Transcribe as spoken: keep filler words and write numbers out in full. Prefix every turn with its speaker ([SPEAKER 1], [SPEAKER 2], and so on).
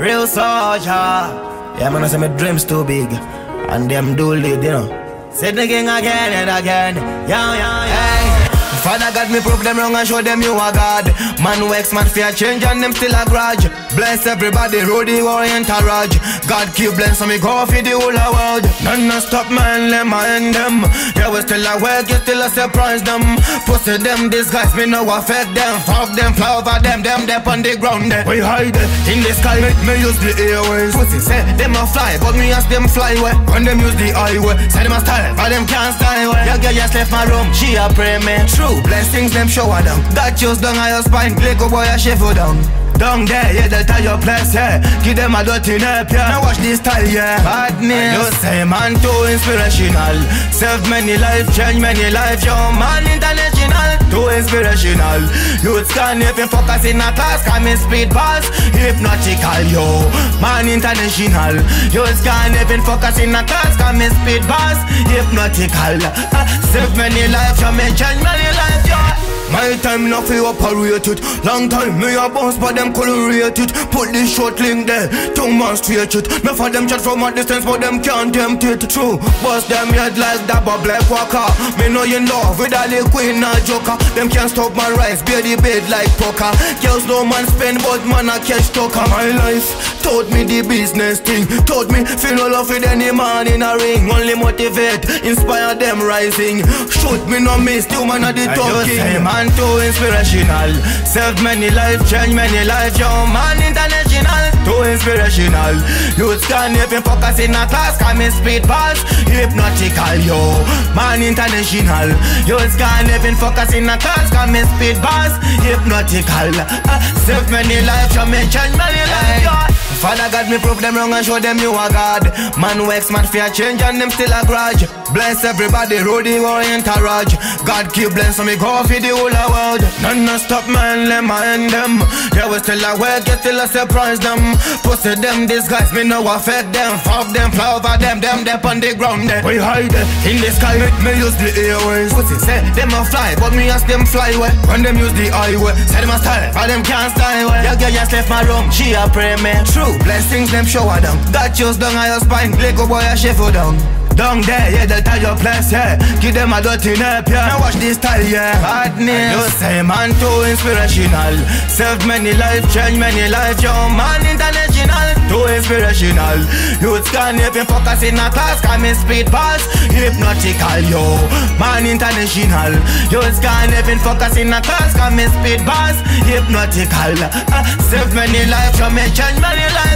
[SPEAKER 1] real soldier. Yeah, man, I say my dreams too big, and them do lead, you know. Said the king again and again. Yeah, yeah, yeah. Hey. Father God, me prove them wrong and show them you are God. Man who ex man fear change and them still a grudge. Bless everybody, Rudy Orient Raj. God keep bless so me go for the whole world. None no stop man, let me end them. Yeah, we still a work, you still a surprise them. Pussy them, disguise me no affect them. Fuck them, fly over them, them dep on the ground there. We hide in the sky, make me use the airways. Pussy say them a fly, but me ask them fly away. When them use the highway, say them a style, but them can't style away. Your girl just left my room, she a pray me. True blessings them shower down. God chose down on your spine, click a boy a shiver down. Down there, yeah, that are your place, yeah. Give them a dirty nap, yeah. Now watch this style, yeah. Badness, you say man too inspirational. Serve many life, change many life. Yo, man international, too inspirational. Youth scan if you focus in a class, come in speed pass. Hypnotical, yo, man international. Youth scan if you focus in a class, come in speed pass. Hypnotical, uh, serve many life, yo, me change many life, yo. My time not for operate it. Long time me a bounce but them couldn't rate it. Put this short link there, two man straight it. Not for them chat from a distance but them can't tempt it. True, bust them head like that but black walker. Me know you love with all the queen and joker. Them can't stop my rise, bear the bed like poker. Girls no man spend but man a catch talker. My life taught me the business thing. Taught me feel no love with any man in a ring. Only motivate, inspire them rising. Shoot me no miss, you man a the talking. Man too inspirational. Serve many life, change many life. Yo, man international, too inspirational. Youth scan if you focus in a class, come in speed pass. Hypnotical, yo, man international. Youth scan if you focus in a class, come in speed pass. Hypnotical, uh, serve many life, yo, me change many life, yo. Father God, me prove them wrong and show them you are God. Man who ex man fear change and them still a grudge. Bless everybody, Rudy Orient Raj. God keep bless so me go for the whole world. None no stop man, let me end them. Yeah, we still a work, you still a surprise them. Pussy them, disguise me no affect them. Fuck them, fly over them, them dep on the ground there. We hide in the sky, make me use the airways. Pussy say them a fly, but me ask them fly away. When them use the highway, say them a style, but them can't style away. Your girl just left my room, she a pray me. True blessings them shower down. God chose down on your spine, click a boy a shiver down. Down there, yeah, that are your place, yeah. Give them a dirty nap, yeah. Now watch this style, yeah. Badness, you say man too inspirational. Serve many life, change many life. Yo, man international, too inspirational. Youth scan if you focus in a class, come in speed pass. Hypnotical, yo, man international. Youth scan if you focus in a class, come in speed pass. Hypnotical, uh, serve many life, yo, me change many life.